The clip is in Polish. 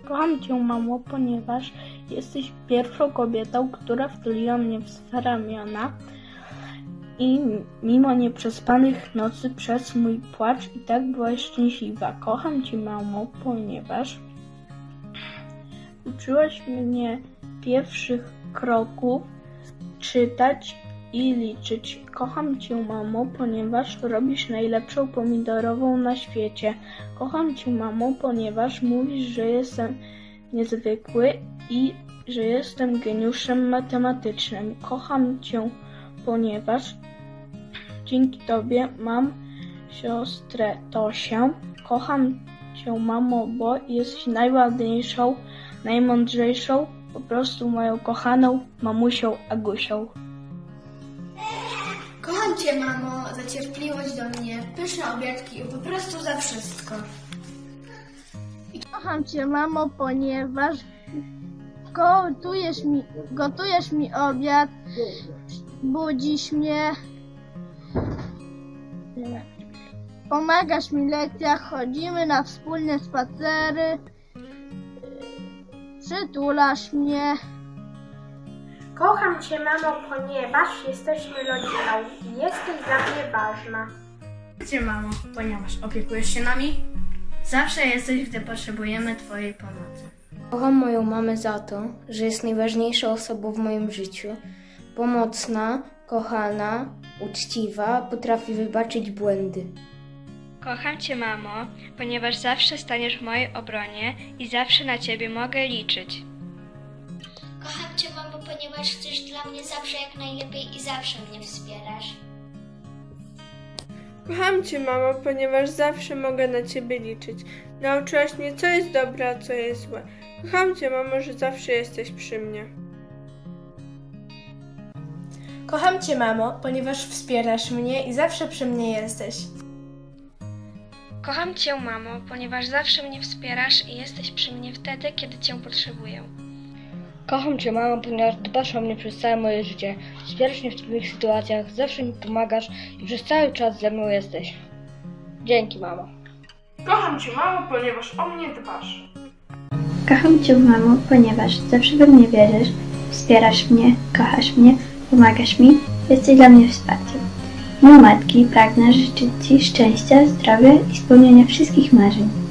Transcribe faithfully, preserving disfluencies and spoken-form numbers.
Kocham Cię, mamo, ponieważ jesteś pierwszą kobietą, która wtuliła mnie w swe ramiona i mimo nieprzespanych nocy przez mój płacz i tak byłaś szczęśliwa. Kocham Cię, mamo, ponieważ uczyłaś mnie pierwszych kroków czytać i liczyć. Kocham Cię, mamo, ponieważ robisz najlepszą pomidorową na świecie. Kocham Cię, mamo, ponieważ mówisz, że jestem niezwykły i że jestem geniuszem matematycznym. Kocham Cię, ponieważ dzięki Tobie mam siostrę Tosię. Kocham Cię, mamo, bo jesteś najładniejszą, najmądrzejszą, po prostu moją kochaną mamusią Agusią. Kocham Cię, mamo, za cierpliwość do mnie, pyszne obiadki i po prostu za wszystko. Kocham Cię, mamo, ponieważ gotujesz mi, gotujesz mi obiad, budzisz mnie, pomagasz mi w lekcjach, chodzimy na wspólne spacery, przytulasz mnie. Kocham Cię, mamo, ponieważ jesteśmy rodziną i jesteś dla mnie ważna. Kocham Cię, mamo, ponieważ opiekujesz się nami. Zawsze jesteś, gdy potrzebujemy Twojej pomocy. Kocham moją mamę za to, że jest najważniejszą osobą w moim życiu. Pomocna, kochana, uczciwa, potrafi wybaczyć błędy. Kocham Cię, mamo, ponieważ zawsze staniesz w mojej obronie i zawsze na Ciebie mogę liczyć. Kocham Cię, mamo, ponieważ chcesz dla mnie zawsze jak najlepiej i zawsze mnie wspierasz. Kocham Cię, mamo, ponieważ zawsze mogę na Ciebie liczyć. Nauczyłaś mnie, co jest dobre, a co jest złe. Kocham Cię, mamo, że zawsze jesteś przy mnie. Kocham Cię, mamo, ponieważ wspierasz mnie i zawsze przy mnie jesteś. Kocham Cię, mamo, ponieważ zawsze mnie wspierasz i jesteś przy mnie wtedy, kiedy Cię potrzebuję. Kocham Cię, mamo, ponieważ dbasz o mnie przez całe moje życie. Wspierasz mnie w trudnych sytuacjach, zawsze mi pomagasz i przez cały czas ze mną jesteś. Dzięki, mamo. Kocham Cię, mamo, ponieważ o mnie dbasz. Kocham Cię, mamo, ponieważ zawsze we mnie wierzysz, wspierasz mnie, kochasz mnie, pomagasz mi, jesteś dla mnie wsparciem. W imię matki pragnę życzyć Ci szczęścia, zdrowia i spełnienia wszystkich marzeń.